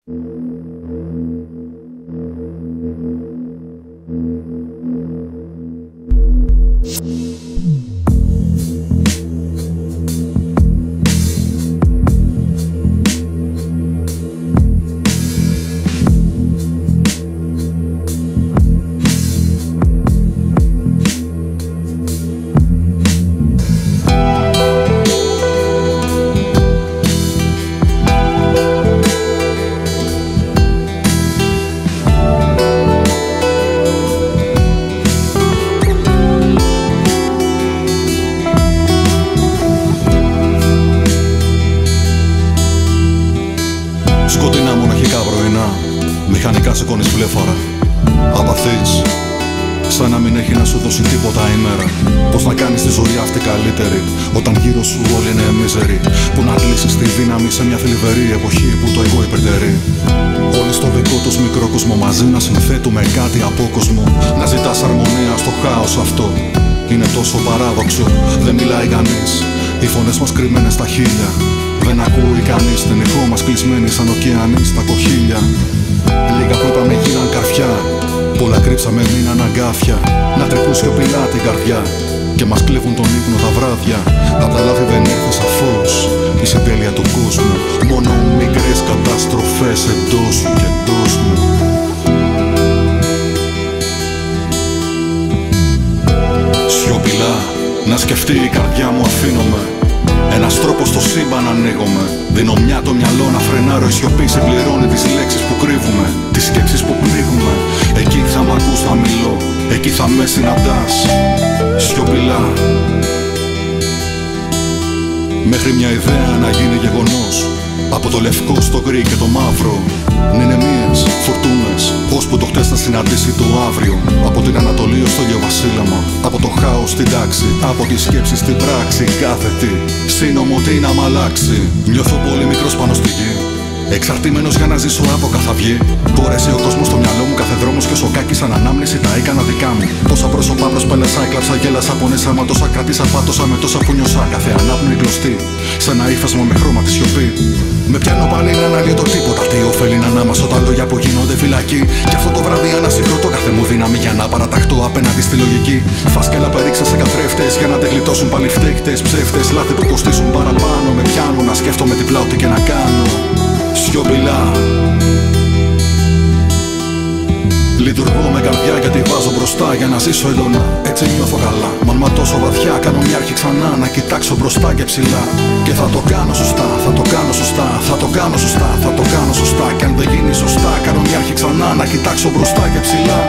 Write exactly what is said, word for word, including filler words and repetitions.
Σκοτεινά μοναχικά πρωινά, μηχανικά σηκώνεις βλέφαρα. Απαθείς, σαν να μην έχει να σου δώσει τίποτα η μέρα. Πώς να κάνεις τη ζωή αυτή καλύτερη, όταν γύρω σου όλοι είναι μίζεροι. Που να κλείσεις τη δύναμη σε μια θλιβερή εποχή που το εγώ υπερτερεί. Όλοι στο δικό τους μικρό κόσμο μαζί να συνθέτουμε κάτι απόκοσμο. Να ζητάς αρμονία στο χάος αυτό. Είναι τόσο παράδοξο, δεν μιλάει κανείς. Οι φωνές μας κρυμμένες στα χείλια. Δεν ακούει κανείς την ηχό μας κλεισμένη σαν ωκεανοί στα κοχύλια. Λίγα που είπαμε γίναν καρφιά, πολλά κρύψαμε μείναν αγκάθια. Να τρυπούν σιωπηλά την καρδιά και μας κλέβουν τον ύπνο τα βράδια. Απ' τα λάθη δεν ήρθε σαφώς η συντέλεια του κόσμου. Μόνο μικρές καταστροφές εντός σου και εντός μου. Σιωπηλά να σκεφτεί η καρδιά μου αφήνομαι. Ένας τρόπος στο σύμπαν ανοίγομαι. Δίνω μια το μυαλό να φρενάρω. Η σιωπή συμπληρώνει τις λέξεις που κρύβουμε, τις σκέψεις που πνίγουμε. Εκεί θα μ' ακούς, θα μιλώ. Εκεί θα με συναντάς. Σιωπηλά, μέχρι μια ιδέα να γίνει γεγονός. Από το λευκό στο γκρι και το μαύρο. Νηνεμίες, φουρτούνες, ώσπου το χτες θα συναντήσει το αύριο. Από την Ανατολή ως το γεωβασίλεμα. Από το χάος στην τάξη, από τη σκέψη στην πράξη. Κάθε τι, σύνομο τι να μ' αλλάξει. Νιώθω πολύ μικρός πάνω στη γη. Εξαρτημένος για να ζήσω από καθαυγή. Πόρεσε ο κόσμος στο μυαλό μου, κάθε δρόμος και σοκάκι σαν ανάμνηση τα έκανα δικά μου. Πόσα πρόσωπα προσπέλασα, έκλαψα, γέλασα, πονέσα, μα τόσα κρατήσα, πάτωσα με τόσα που νιώσα. Κάθε ανάπνοη κλωστή, σε ένα ύφασμα με χρώμα τη σιωπή. Με πιάνω πάλι να αναλύω το τίποτα. Τι ωφέλει να ανάμασω τα λόγια που γίνονται φυλακή. Κι αυτό το βράδυ ανασυγκροτώ κάθε μου δύναμη για να παραταχτώ απέναντι στη λογική. Φάσκελα περίξα σε καθρέφτες για να τεγλιτώσουν πάλι φταίχτες, ψεύτες. Λάθη που κοστίσουν παραπάνω με πιάνουν να σκέφτομαι τι πλάω τι και να κάνω. Σιωπηλά λειτουργώ με καρδιά και τη βάζω μπροστά για να ζήσω έντονα. Έτσι νιώθω καλά. Μαν ματώσω βαθιά, κάνω μια αρχή ξανά να κοιτάξω μπροστά και ψηλά. Και θα το κάνω σωστά, θα το κάνω σωστά, θα το κάνω σωστά, θα το κάνω σωστά. Κι αν δεν γίνει σωστά, κάνω μια αρχή ξανά να κοιτάξω μπροστά και ψηλά.